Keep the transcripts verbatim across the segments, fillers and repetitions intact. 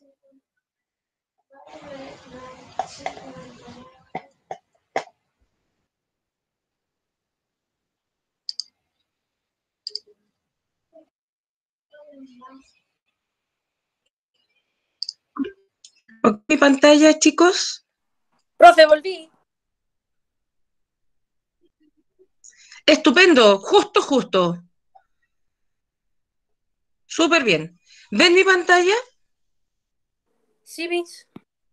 ¿Ok, mi pantalla, chicos? Profe, volví. Estupendo, justo, justo. Súper bien. ¿Ven mi pantalla? Sí, Miss.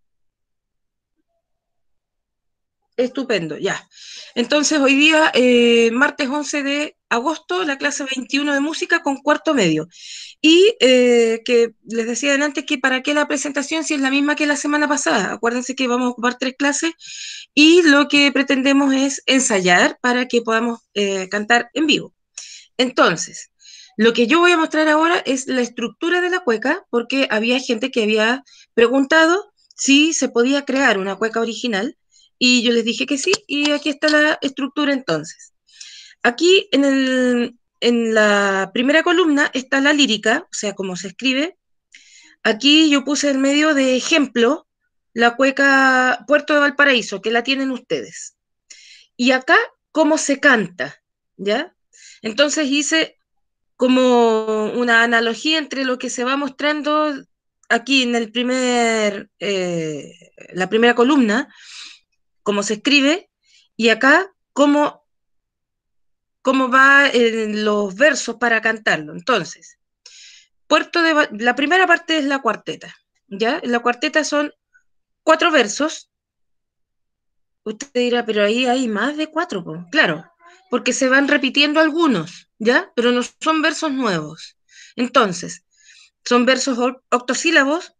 Estupendo, ya. Entonces, hoy día, eh, martes once de agosto, la clase veintiuno de música con cuarto medio. Y eh, que les decía antes que para qué la presentación si es la misma que la semana pasada. Acuérdense que vamos a ocupar tres clases y lo que pretendemos es ensayar para que podamos eh, cantar en vivo. Entonces, lo que yo voy a mostrar ahora es la estructura de la cueca, porque había gente que había preguntado si se podía crear una cueca original, y yo les dije que sí, y aquí está la estructura entonces. Aquí en, el, en la primera columna está la lírica, o sea, cómo se escribe. Aquí yo puse en medio de ejemplo la cueca Puerto de Valparaíso, que la tienen ustedes. Y acá, cómo se canta, ¿ya? Entonces hice como una analogía entre lo que se va mostrando aquí en el primer, eh, la primera columna, cómo se escribe, y acá cómo, cómo va en los versos para cantarlo. Entonces, Puerto de, la primera parte es la cuarteta, ¿ya? En la cuarteta son cuatro versos. Usted dirá, pero ahí hay más de cuatro, pues. Claro, porque se van repitiendo algunos, ¿ya? Pero no son versos nuevos. Entonces, son versos octosílabos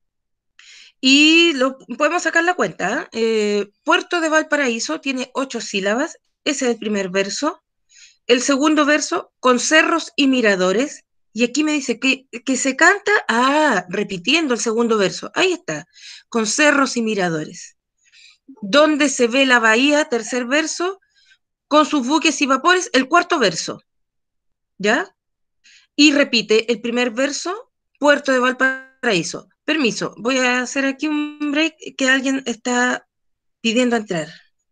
y lo, podemos sacar la cuenta. ¿eh? Eh, Puerto de Valparaíso tiene ocho sílabas, ese es el primer verso. El segundo verso, con cerros y miradores. Y aquí me dice que, que se canta, ah, repitiendo el segundo verso. Ahí está, con cerros y miradores. Donde se ve la bahía, tercer verso, con sus buques y vapores, el cuarto verso. ¿Ya? Y repite el primer verso, Puerto de Valparaíso. Permiso, voy a hacer aquí un break que alguien está pidiendo entrar.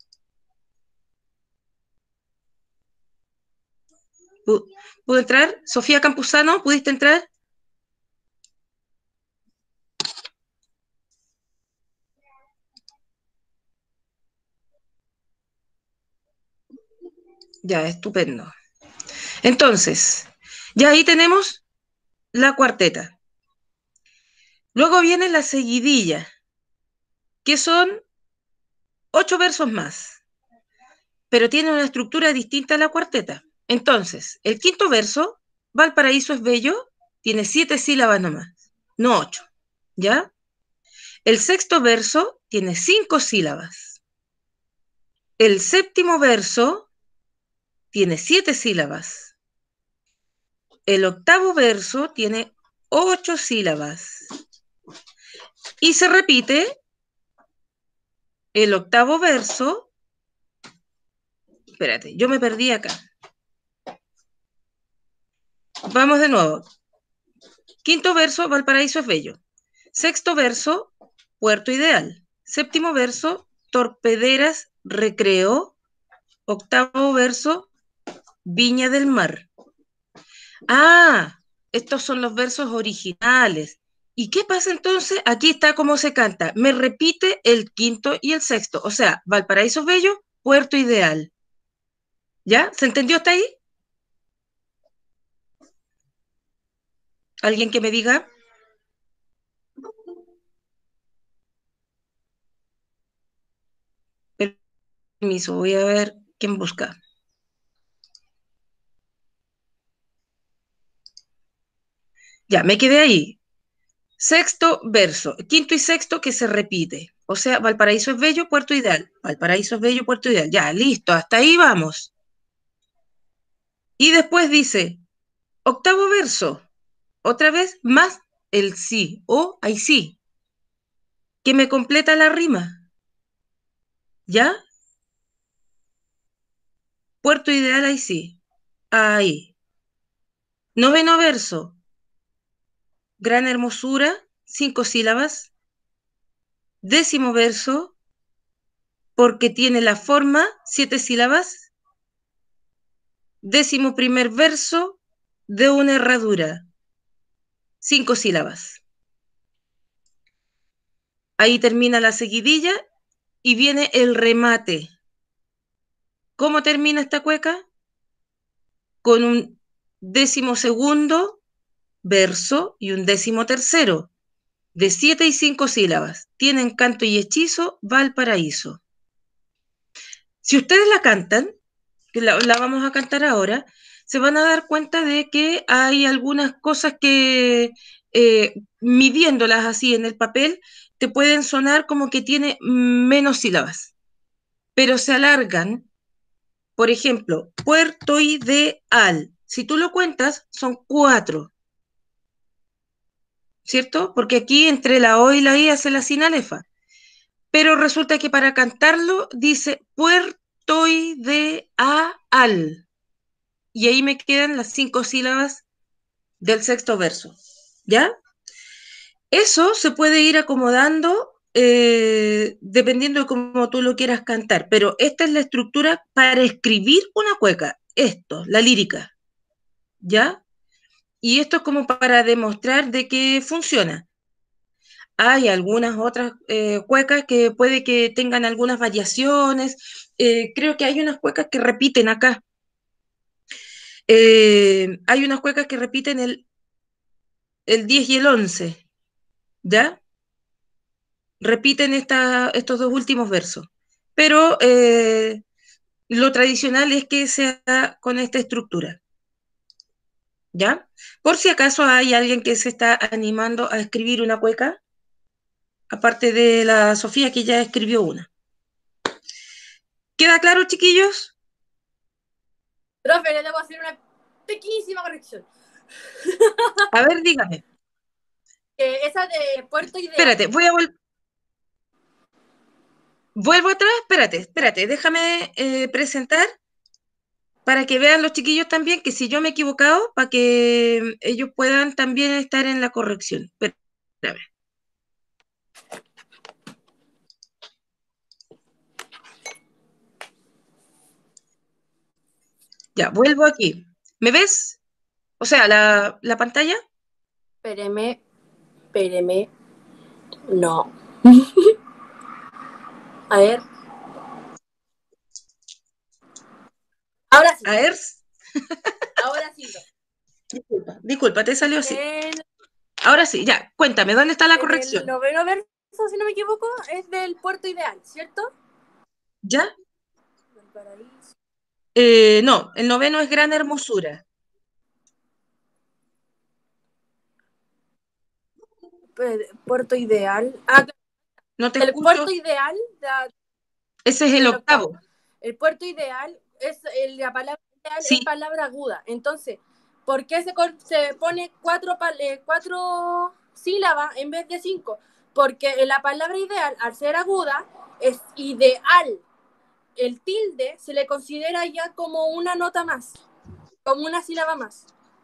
¿Pudo entrar? Sofía Campuzano, ¿pudiste entrar? Ya, estupendo. Entonces, ya ahí tenemos la cuarteta. Luego viene la seguidilla, que son ocho versos más, pero tiene una estructura distinta a la cuarteta. Entonces, el quinto verso, Valparaíso es bello, tiene siete sílabas nomás, no ocho, ¿ya? El sexto verso tiene cinco sílabas. El séptimo verso tiene siete sílabas. El octavo verso tiene ocho sílabas. Y se repite el octavo verso. Espérate, yo me perdí acá. Vamos de nuevo. Quinto verso, Valparaíso es bello. Sexto verso, Puerto Ideal. Séptimo verso, Torpederas, Recreo. Octavo verso, Viña del Mar. Ah, estos son los versos originales. ¿Y qué pasa entonces? Aquí está cómo se canta. Me repite el quinto y el sexto. O sea, Valparaíso es bello, Puerto Ideal. ¿Ya? ¿Se entendió hasta ahí? ¿Alguien que me diga? Permiso, voy a ver quién busca. Ya, me quedé ahí. Sexto verso, quinto y sexto que se repite. O sea, Valparaíso es bello, Puerto Ideal. Valparaíso es bello, Puerto Ideal. Ya, listo, hasta ahí vamos. Y después dice, octavo verso, otra vez más el sí o ahí sí, que me completa la rima. ¿Ya? Puerto Ideal ahí sí. Ahí. Noveno verso, gran hermosura, cinco sílabas. Décimo verso, porque tiene la forma, siete sílabas. Décimo primer verso de una herradura, cinco sílabas. Ahí termina la seguidilla y viene el remate. ¿Cómo termina esta cueca? Con un décimo segundo verso y un décimo tercero, de siete y cinco sílabas. Tienen canto y hechizo, Valparaíso. Si ustedes la cantan, que la, la vamos a cantar ahora, se van a dar cuenta de que hay algunas cosas que, eh, midiéndolas así en el papel, te pueden sonar como que tiene menos sílabas, pero se alargan. Por ejemplo, puertoideal. Si tú lo cuentas, son cuatro, ¿cierto? Porque aquí entre la O y la I hace la sinalefa. Pero resulta que para cantarlo dice puertoideal. Y ahí me quedan las cinco sílabas del sexto verso. ¿Ya? Eso se puede ir acomodando eh, dependiendo de cómo tú lo quieras cantar, pero esta es la estructura para escribir una cueca, esto, la lírica, ¿ya? Y esto es como para demostrar de que funciona. Hay algunas otras eh, cuecas que puede que tengan algunas variaciones, eh, creo que hay unas cuecas que repiten acá, eh, hay unas cuecas que repiten el, el diez y el once, ¿ya? Repiten esta, estos dos últimos versos. Pero eh, lo tradicional es que sea con esta estructura, ¿ya? Por si acaso hay alguien que se está animando a escribir una cueca, aparte de la Sofía que ya escribió una. ¿Queda claro, chiquillos? Profe, le debo hacer una pequeñísima corrección. A ver, dígame. Que esa de Puerto Ideal. Espérate, voy a volver. Vuelvo atrás, espérate, espérate, déjame eh, presentar para que vean los chiquillos también que si yo me he equivocado, para que ellos puedan también estar en la corrección. Espérame. Ya, vuelvo aquí. ¿Me ves? O sea, la, la pantalla. Espéreme, espéreme. No. A ver. Ahora sí. A ver. Ahora sí. Disculpa, disculpa, te salió así. En, Ahora sí, ya, cuéntame, ¿dónde está la en el corrección? noveno verso, si no me equivoco, es del Puerto Ideal, ¿cierto? ¿Ya? Valparaíso. Eh, no, el noveno es Gran Hermosura. Puerto Ideal. Ah, No te el Puerto escucho. Ideal la, Ese es el del octavo. octavo. El Puerto Ideal es la palabra ideal es Sí, palabra aguda. Entonces, ¿por qué se, se pone cuatro, eh, cuatro sílabas en vez de cinco? Porque la palabra ideal, al ser aguda, es ideal. El tilde se le considera ya como una nota más, como una sílaba más.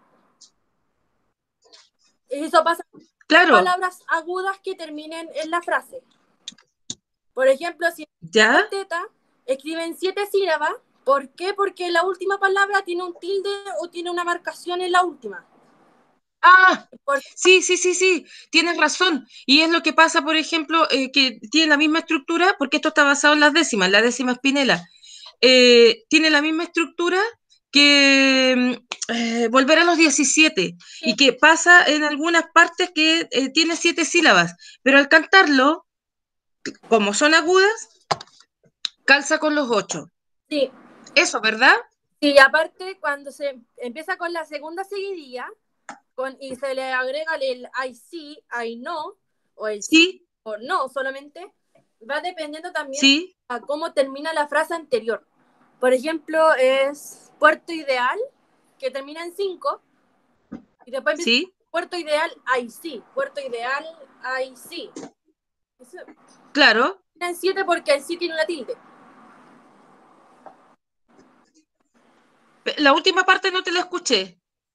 Eso pasa con claro. palabras agudas que terminen en la frase. Por ejemplo, si ¿Ya? en teta escriben siete sílabas, ¿por qué? Porque la última palabra tiene un tilde o tiene una marcación en la última. Ah, Por, sí, sí, sí, sí, tienes razón. Y es lo que pasa, por ejemplo, eh, que tiene la misma estructura, porque esto está basado en las décimas, la décima espinela. Eh, tiene la misma estructura que mm, eh, volver a los diecisiete y que pasa en algunas partes que eh, tiene siete sílabas, pero al cantarlo, como son agudas, calza con los ocho. sí, Eso, ¿verdad? y aparte cuando se empieza con la segunda seguidilla con, y se le agrega el I sí, I no, o el sí Sí, o no solamente, va dependiendo también sí, a cómo termina la frase anterior. Por ejemplo, es Puerto Ideal, que termina en cinco, y después empieza sí, Puerto Ideal, I sí, Puerto Ideal, I sí. Eso claro. termina en siete porque el sí tiene una tilde. La última parte no te la escuché.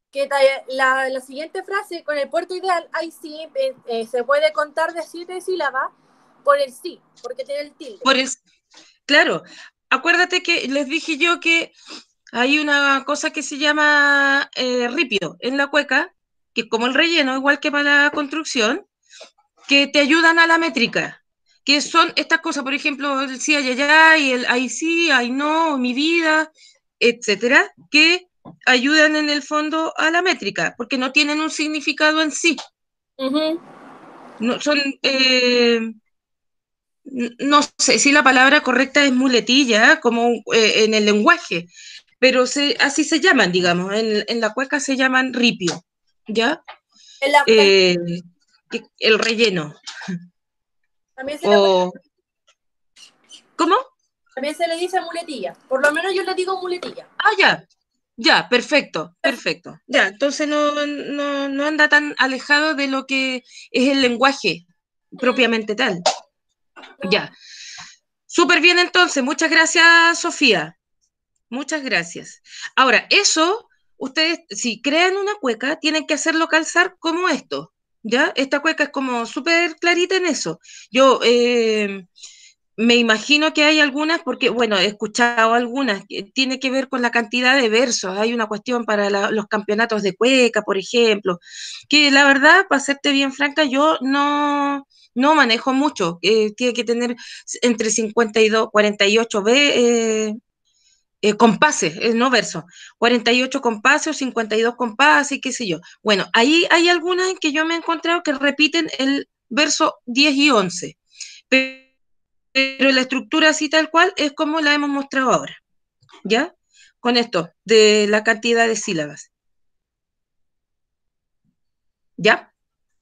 que la, la siguiente frase con el puerto ideal, ahí sí eh, eh, se puede contar de siete sílabas por el sí, porque tiene el tilde. Por el, claro, acuérdate que les dije yo que hay una cosa que se llama eh, ripio en la cueca, que es como el relleno, igual que para la construcción, que te ayudan a la métrica, que son estas cosas, por ejemplo, el sí, ay, ay, ay, el ay sí, ay no, mi vida, etcétera, que ayudan en el fondo a la métrica, porque no tienen un significado en sí. Uh-huh. No, son, eh, no sé si la palabra correcta es muletilla, como eh, en el lenguaje, pero se, así se llaman, digamos, en, en, la cueca se llaman ripio, ¿ya? En la, Eh, el relleno. También se, le, O, ¿cómo? también se le dice muletilla, por lo menos yo le digo muletilla. Ah, ya, ya, perfecto, perfecto. Ya, entonces no, no, no anda tan alejado de lo que es el lenguaje propiamente tal. No. Ya, súper bien entonces, muchas gracias, Sofía. Muchas gracias. Ahora, eso, ustedes, si crean una cueca, tienen que hacerlo calzar como esto, ¿ya? Esta cueca es como súper clarita en eso. Yo eh, me imagino que hay algunas, porque, bueno, he escuchado algunas, que tiene que ver con la cantidad de versos. Hay una cuestión para la, los campeonatos de cueca, por ejemplo, que la verdad, para serte bien franca, yo no... No manejo mucho, eh, tiene que tener entre cincuenta y dos, cuarenta y ocho B, eh, eh, compases, eh, no versos, cuarenta y ocho compases o cincuenta y dos compases, y qué sé yo. Bueno, ahí hay algunas en que yo me he encontrado que repiten el verso diez y once, pero, pero la estructura así tal cual es como la hemos mostrado ahora, ¿ya? Con esto, de la cantidad de sílabas, ¿ya?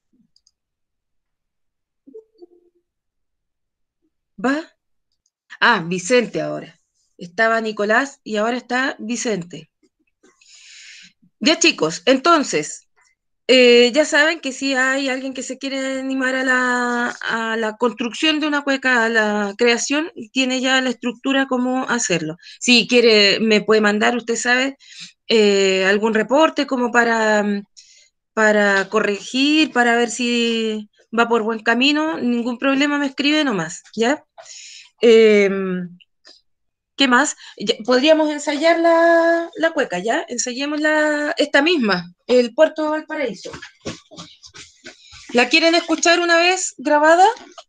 ¿Va? Ah, Vicente ahora. Estaba Nicolás y ahora está Vicente. Ya chicos, entonces, Eh, ya saben que si hay alguien que se quiere animar a la, a la construcción de una cueca, a la creación, tiene ya la estructura cómo hacerlo. Si quiere, me puede mandar, usted sabe, eh, algún reporte como para, mm, para corregir, para ver si va por buen camino, ningún problema, me escribe nomás, ¿ya? Eh, ¿Qué más? Ya, podríamos ensayar la, la cueca, ¿ya? Ensayemos la, esta misma, el Puerto de Valparaíso. ¿La quieren escuchar una vez grabada?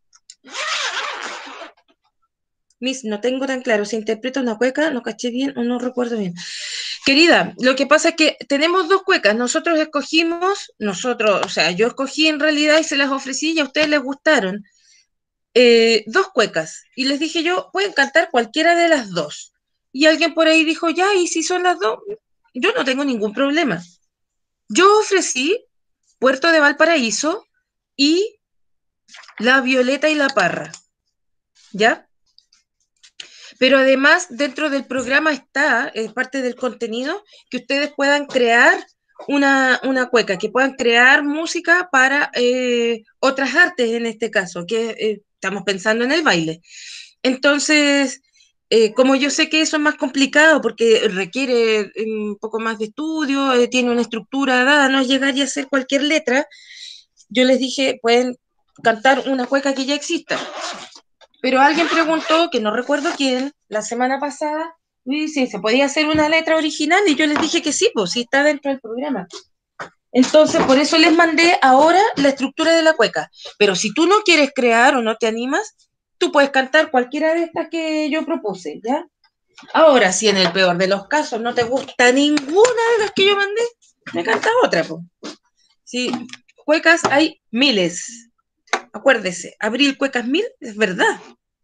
Miss, no tengo tan claro, se interpreta una cueca, no caché bien o no recuerdo bien. Querida, lo que pasa es que tenemos dos cuecas, nosotros escogimos, nosotros, o sea, yo escogí en realidad y se las ofrecí y a ustedes les gustaron, eh, dos cuecas. Y les dije yo, pueden cantar cualquiera de las dos. Y alguien por ahí dijo, ya, ¿y si son las dos? Yo no tengo ningún problema. Yo ofrecí Puerto de Valparaíso y La Violeta y la Parra, ¿ya? Pero además, dentro del programa está, es parte del contenido, que ustedes puedan crear una, una cueca, que puedan crear música para eh, otras artes en este caso, que eh, estamos pensando en el baile. Entonces, eh, como yo sé que eso es más complicado porque requiere eh, un poco más de estudio, eh, tiene una estructura dada, no es llegar y hacer cualquier letra, yo les dije, pueden cantar una cueca que ya exista. Pero alguien preguntó, que no recuerdo quién, la semana pasada, si se podía hacer una letra original y yo les dije que sí, pues sí está dentro del programa. Entonces, por eso les mandé ahora la estructura de la cueca. Pero si tú no quieres crear o no te animas, tú puedes cantar cualquiera de estas que yo propuse, ¿ya? Ahora, si en el peor de los casos no te gusta ninguna de las que yo mandé, me canta otra, pues. Sí, cuecas hay miles. Acuérdese, abril cuecas mil, es verdad.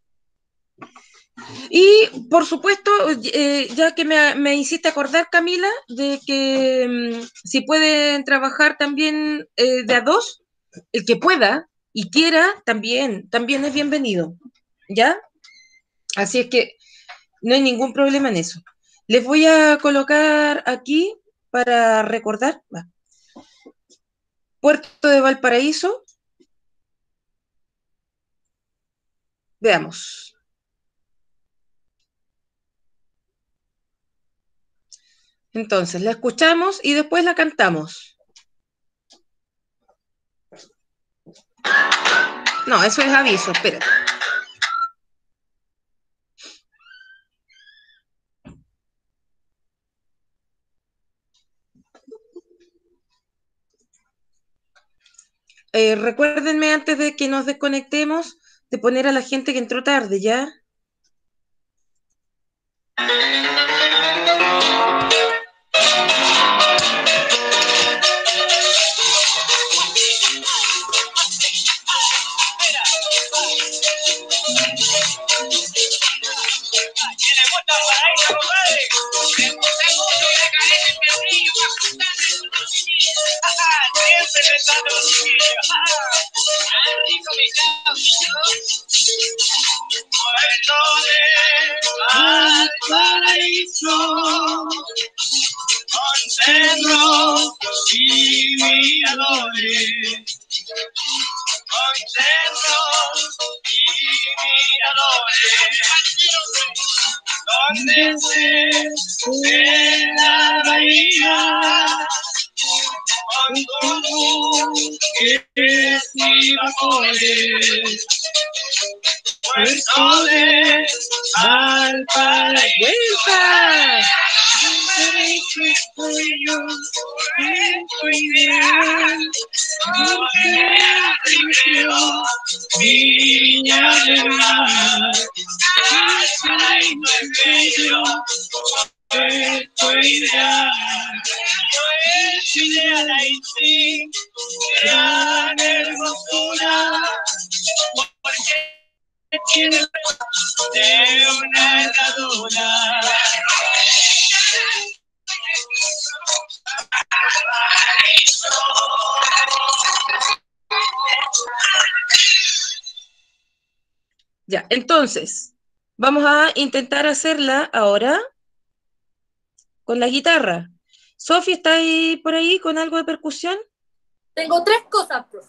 Y por supuesto, eh, ya que me, me, hiciste acordar, Camila, de que um, si pueden trabajar también eh, de a dos, el que pueda y quiera, también, también es bienvenido. ¿Ya? Así es que no hay ningún problema en eso. Les voy a colocar aquí para recordar. Va. Puerto de Valparaíso. Veamos. Entonces, la escuchamos y después la cantamos. No, eso es aviso, espérate. Eh, recuérdenme antes de que nos desconectemos de poner a la gente que entró tarde, ¿ya? Al paraíso, con cerros y miradores, con cerros y miradores, donde se ve la bahía, con buques y vapores, puertos al paraíso. Viña del Mar, al paraíso puerto ideal, puerto ideal ahí sí, gran hermosura, porque tiene de una herradura. Ya, entonces, vamos a intentar hacerla ahora con la guitarra. Sofi, ¿está ahí por ahí con algo de percusión? Tengo tres cosas, profe.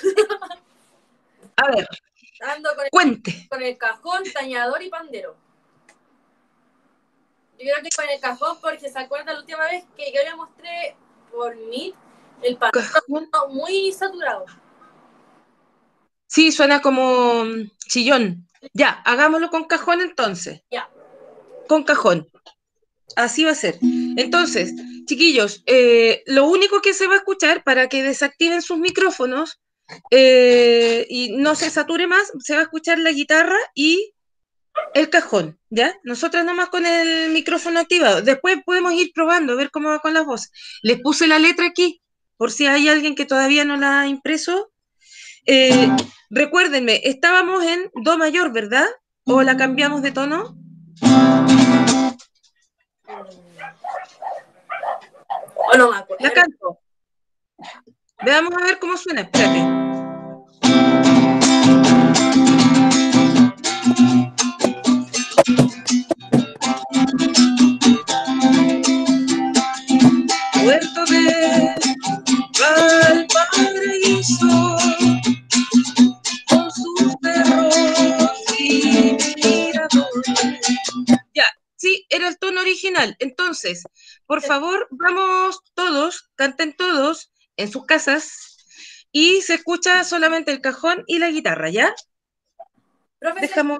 A ver, Ando con el, cuente. con el cajón, tañador y pandero. Yo creo que con el cajón, porque se acuerda la última vez que yo le mostré por mí el pandero Cajón. muy saturado. Sí, suena como chillón. Ya, hagámoslo con cajón entonces. Ya. Con cajón. Así va a ser. Entonces, chiquillos, eh, lo único que se va a escuchar para que desactiven sus micrófonos eh, y no se sature más, se va a escuchar la guitarra y el cajón, ¿ya? Nosotras nomás con el micrófono activado. Después podemos ir probando, ver cómo va con las voces. Les puse la letra aquí, por si hay alguien que todavía no la ha impreso. Eh, recuérdenme, estábamos en do mayor, ¿verdad? ¿O la cambiamos de tono? O no me acuerdo. La canto. Veamos a ver cómo suena. Espérate. Puerto de Valparaíso, con sus cerros y miradores. Ya, sí, era el tono original. Entonces, por favor, vamos todos, canten todos en sus casas y se escucha solamente el cajón y la guitarra, ¿ya? Profe, Dejamos...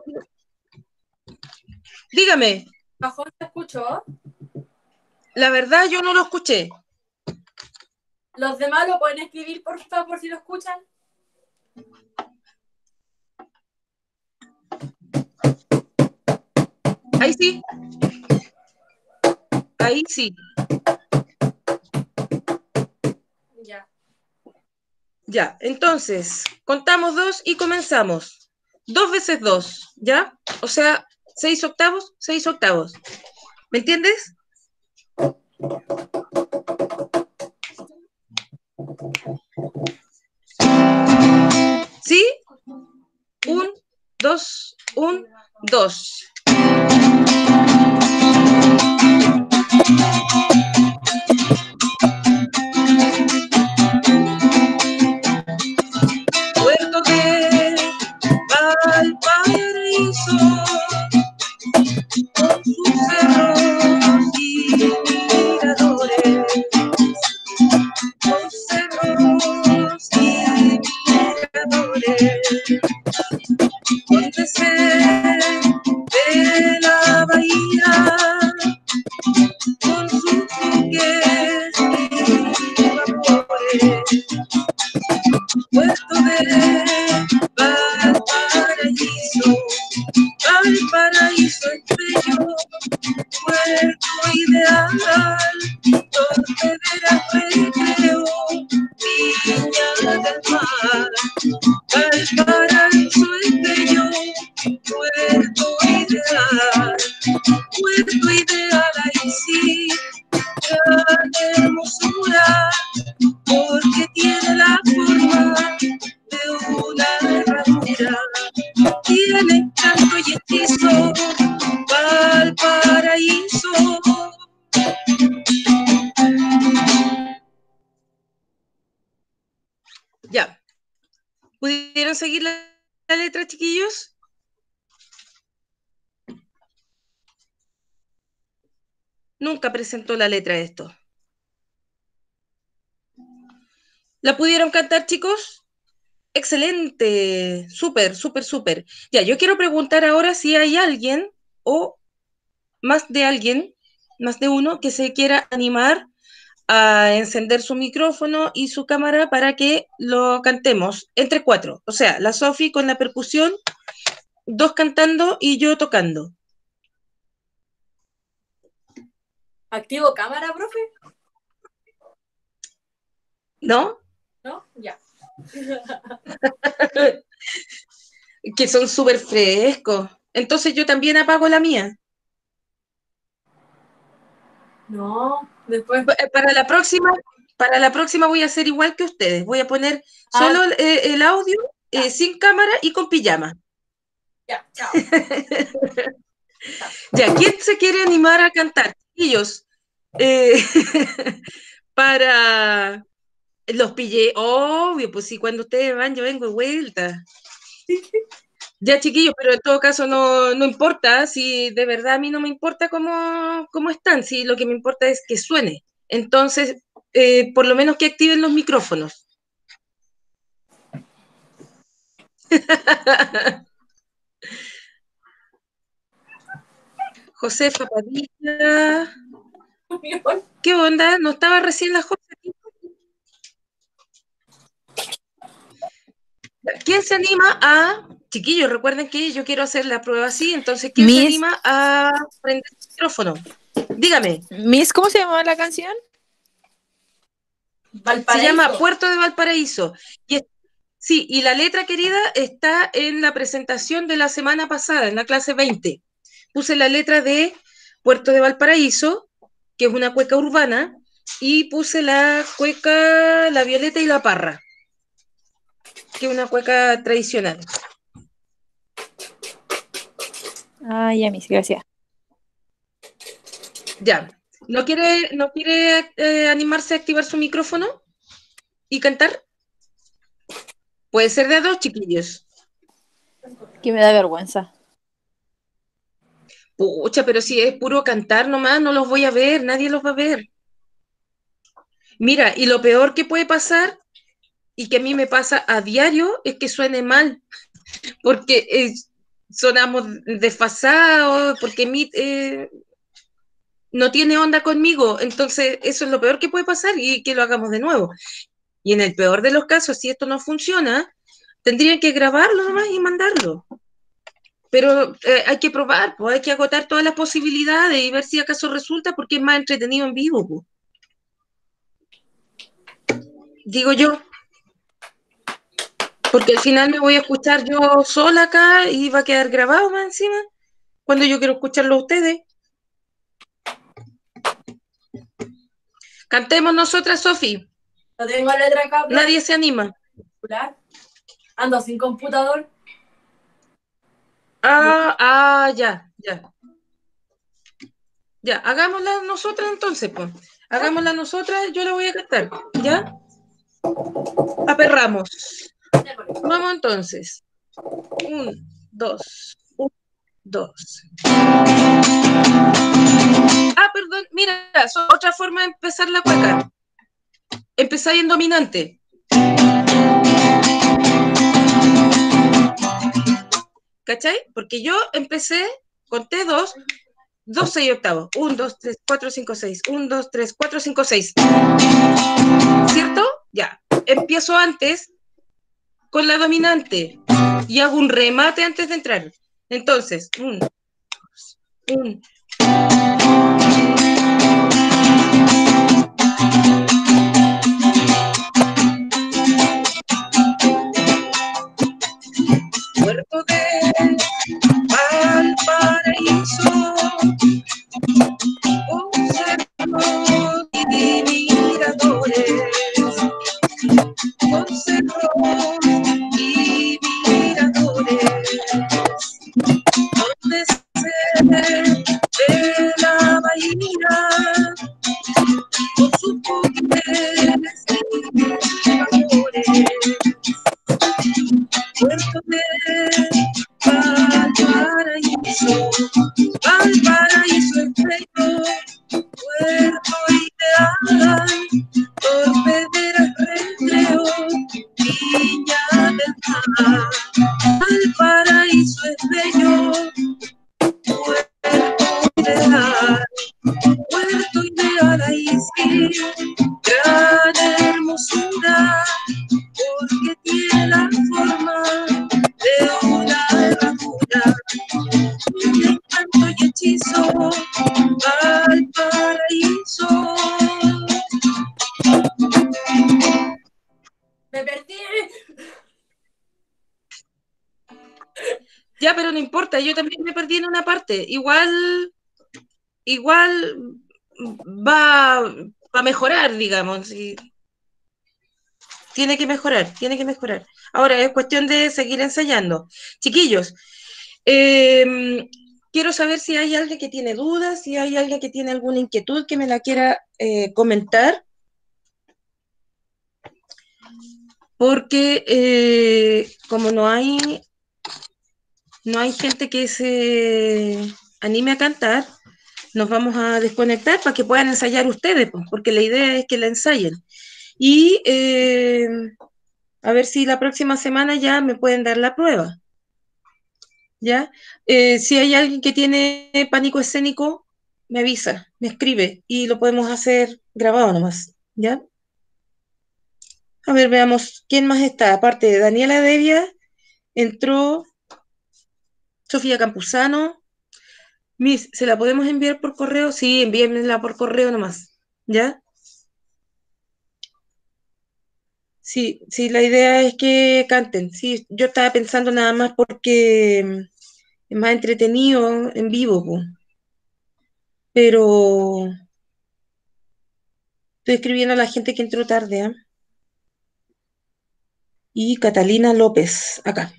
Dígame. ¿el cajón se escuchó? La verdad, yo no lo escuché. ¿Los demás lo pueden escribir, por favor, por si lo escuchan? Ahí sí. Ahí sí. Ya. Ya, entonces, contamos dos y comenzamos. Dos veces dos, ¿ya? O sea, seis octavos, seis octavos. ¿Me entiendes? ¿Sí? Un, dos, un, dos. Puerto de Valparaíso, con sus cerros y miradores. creo, niña del mar. Valparaíso es bello, puerto ideal, puerto ideal, ahí sí, gran hermosura, porque tiene la forma de una herradura, tiene canto y hechizo, Valparaíso. Ya. ¿Pudieron seguir la, la letra, chiquillos? Nunca presentó la letra de esto. ¿La pudieron cantar, chicos? Excelente, súper, súper, súper. Ya, yo quiero preguntar ahora si hay alguien o más de alguien, más de uno, que se quiera animar a encender su micrófono y su cámara para que lo cantemos entre cuatro. O sea, la Sofi con la percusión, dos cantando y yo tocando. ¿Activo cámara, profe? ¿No? ¿No? Ya. Que son súper frescos. Entonces yo también apago la mía. No, después. Para la próxima, para la próxima voy a hacer igual que ustedes. Voy a poner Ah, solo eh, el audio eh, ya. sin cámara y con pijama. Ya, chao. Ya, ¿quién se quiere animar a cantar? Ellos. Eh, para los pillé, obvio, pues sí, cuando ustedes van, yo vengo de vuelta. Ya, chiquillos, pero en todo caso no, no importa, si de verdad a mí no me importa cómo, cómo están, si lo que me importa es que suene. Entonces, eh, por lo menos que activen los micrófonos. Josefa Padilla. ¿Qué onda? ¿No estaba recién la José? ¿Quién se anima a, chiquillos, recuerden que yo quiero hacer la prueba así, entonces, ¿quién se Miss, anima a prender el micrófono? Dígame. Miss, ¿cómo se llamaba la canción? Valparaíso. Se llama Puerto de Valparaíso. Y es- sí, y la letra, querida, está en la presentación de la semana pasada, en la clase veinte. Puse la letra de Puerto de Valparaíso, que es una cueca urbana, y puse la cueca La Violeta y la Parra, que es una cueca tradicional. Ah, ya, Miss, gracias. Ya. ¿No quiere, no quiere eh, animarse a activar su micrófono y cantar? Puede ser de a dos, chiquillos. Que me da vergüenza. Pucha, pero si es puro cantar nomás, no los voy a ver, nadie los va a ver. Mira, y lo peor que puede pasar, y que a mí me pasa a diario, es que suene mal, porque eh, sonamos desfasados, porque mi, eh, no tiene onda conmigo, entonces eso es lo peor que puede pasar y que lo hagamos de nuevo. Y en el peor de los casos, si esto no funciona, tendrían que grabarlo nomás y mandarlo. Pero eh, hay que probar, pues hay que agotar todas las posibilidades y ver si acaso resulta, porque es más entretenido en vivo, pues. Digo yo, porque al final me voy a escuchar yo sola acá y va a quedar grabado más encima, cuando yo quiero escucharlo a ustedes. Cantemos nosotras, Sofi. No tengo letra acá. profe. Nadie se anima. Ando sin computador. Ah, ah, ya, ya. Ya, hagámosla nosotras entonces, pues. Hagámosla nosotras, yo la voy a cantar, ¿ya? Aperramos. Vamos entonces. Un, dos, un, dos. Ah, perdón, mira, es otra forma de empezar la cueca. Empezáis en dominante. ¿Cachai? Porque yo empecé, conté dos, dos, seis octavos. Un, dos, tres, cuatro, cinco, seis. Un, dos, tres, cuatro, cinco, seis. ¿Cierto? Ya. Empiezo antes con la dominante y hago un remate antes de entrar. Entonces, un, dos, un. Ya, pero no importa, yo también me perdí en una parte. Igual, igual va, va a mejorar, digamos. Y tiene que mejorar, tiene que mejorar. Ahora es cuestión de seguir ensayando. Chiquillos, eh, quiero saber si hay alguien que tiene dudas, si hay alguien que tiene alguna inquietud que me la quiera eh, comentar, porque eh, como no hay, no hay gente que se anime a cantar, nos vamos a desconectar para que puedan ensayar ustedes, pues, porque la idea es que la ensayen. Y eh, a ver si la próxima semana ya me pueden dar la prueba. ¿Ya? Eh, si hay alguien que tiene pánico escénico, me avisa, me escribe y lo podemos hacer grabado nomás, ¿ya? A ver, veamos quién más está. Aparte de Daniela Devia, entró Sofía Campuzano. Miss, ¿se la podemos enviar por correo? Sí, envíenmela por correo nomás, ¿ya? Sí, sí, la idea es que canten. Sí, yo estaba pensando nada más porque mm, es más entretenido en vivo, po. Pero estoy escribiendo a la gente que entró tarde, ¿eh? Y Catalina López, acá.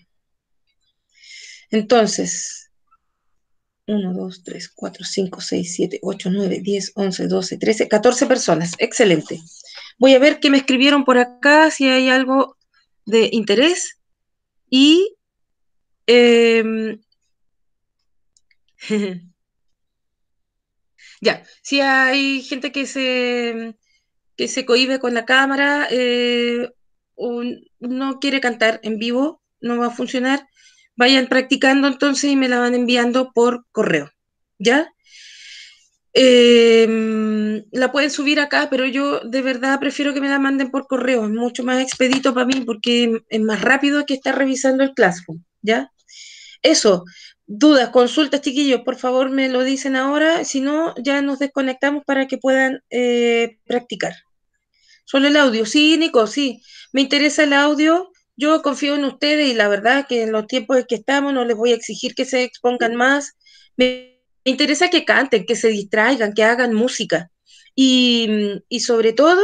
Entonces, uno, dos, tres, cuatro, cinco, seis, siete, ocho, nueve, diez, once, doce, trece, catorce personas. Excelente. Voy a ver qué me escribieron por acá, si hay algo de interés. Y eh, ya, si hay gente que se, que se cohíbe con la cámara, eh, o no quiere cantar en vivo, no va a funcionar, vayan practicando entonces y me la van enviando por correo, ¿ya? Eh, la pueden subir acá, pero yo de verdad prefiero que me la manden por correo, es mucho más expedito para mí porque es más rápido que estar revisando el Classroom, ¿ya? Eso, dudas, consultas, chiquillos, por favor me lo dicen ahora, si no, ya nos desconectamos para que puedan eh, practicar. Solo el audio, sí, Nico, sí, me interesa el audio, yo confío en ustedes y la verdad que en los tiempos en que estamos no les voy a exigir que se expongan más, me, me interesa que canten, que se distraigan, que hagan música y, y sobre todo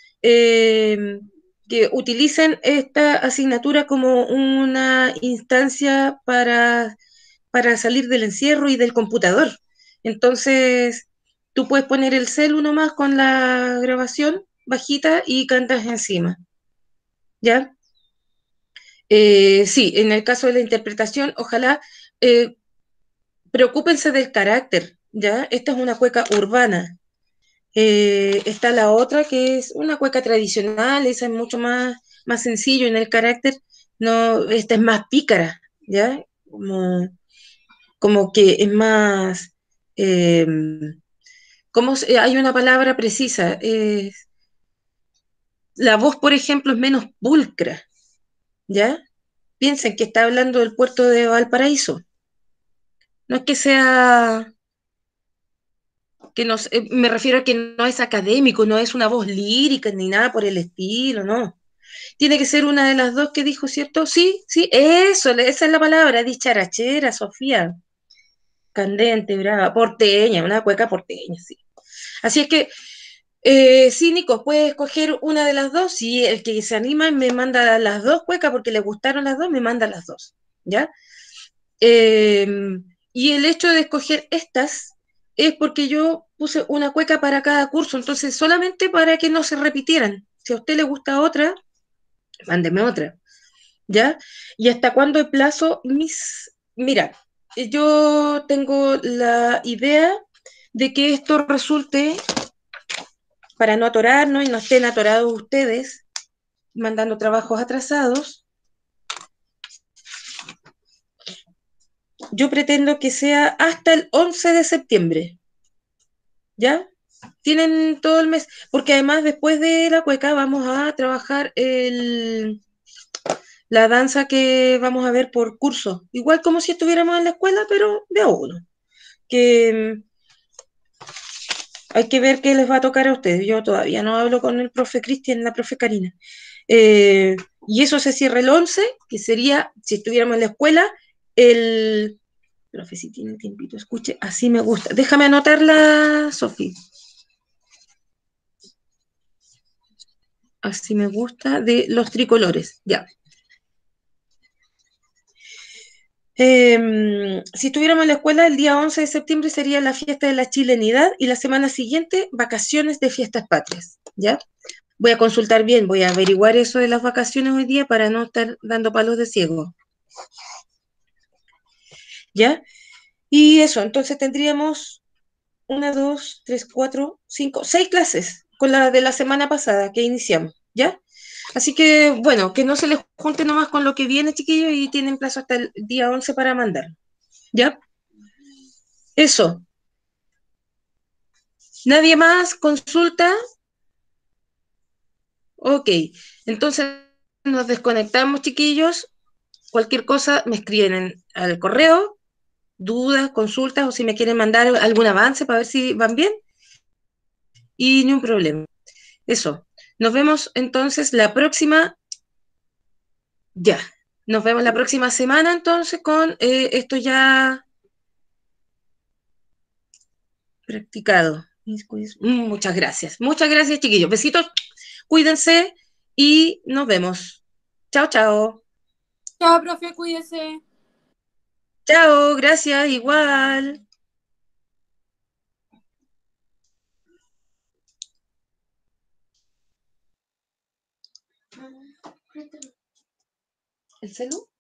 eh, que utilicen esta asignatura como una instancia para, para salir del encierro y del computador. Entonces, tú puedes poner el celu nomás con la grabación bajita y cantas encima, ¿ya? Eh, sí, en el caso de la interpretación, ojalá eh, preocúpense del carácter, ¿ya? Esta es una cueca urbana. Eh, está la otra que es una cueca tradicional, esa es mucho más, más sencillo en el carácter, no, esta es más pícara, ¿ya? Como, como que es más, eh, como hay una palabra precisa, eh, la voz, por ejemplo, es menos pulcra, ¿ya? Piensen que está hablando del puerto de Valparaíso. No es que sea, que nos, eh, me refiero a que no es académico, no es una voz lírica ni nada por el estilo, no. Tiene que ser una de las dos que dijo, ¿cierto? Sí, sí, eso, esa es la palabra, dicharachera, Sofía. Candente, brava, porteña, una cueca porteña, sí. Así es que, eh, sí, Nico, puedes escoger una de las dos. Si el que se anima me manda las dos cuecas porque le gustaron las dos, me manda las dos, ¿ya? Eh, y el hecho de escoger estas es porque yo puse una cueca para cada curso, entonces solamente para que no se repitieran. Si a usted le gusta otra, mándeme otra, ¿ya? ¿Y hasta cuándo hay plazo? Mis, mira, yo tengo la idea de que esto resulte, para no atorarnos y no estén atorados ustedes, mandando trabajos atrasados, yo pretendo que sea hasta el once de septiembre, ¿ya? Tienen todo el mes, porque además después de la cueca vamos a trabajar el, la danza que vamos a ver por curso, igual como si estuviéramos en la escuela, pero de a uno, que mm, hay que ver qué les va a tocar a ustedes. Yo todavía no hablo con el profe Cristian, la profe Karina. Eh, y eso se cierra el once, que sería, si estuviéramos en la escuela, el... Profe, si tiene tiempito, escuche, así me gusta. Déjame anotarla, Sofi. Así me gusta, de los tricolores, ya. Eh, si estuviéramos en la escuela, el día once de septiembre sería la fiesta de la chilenidad y la semana siguiente, vacaciones de fiestas patrias, ¿ya? Voy a consultar bien, voy a averiguar eso de las vacaciones hoy día para no estar dando palos de ciego, ¿ya? Y eso, entonces tendríamos una, dos, tres, cuatro, cinco, seis clases con la de la semana pasada que iniciamos, ¿ya? Así que, bueno, que no se les junte nomás con lo que viene, chiquillos, y tienen plazo hasta el día once para mandar, ¿ya? Eso. ¿Nadie más consulta? Ok. Entonces nos desconectamos, chiquillos. Cualquier cosa me escriben en- al correo, dudas, consultas, o si me quieren mandar algún avance para ver si van bien. Y ni un problema. Eso. Nos vemos entonces la próxima. Ya. Nos vemos la próxima semana entonces con eh, esto ya practicado. Mm, Muchas gracias. Muchas gracias, chiquillos. Besitos. Cuídense y nos vemos. Chao, chao. Chao, profe, cuídese. Chao, gracias, igual. ¿El celu?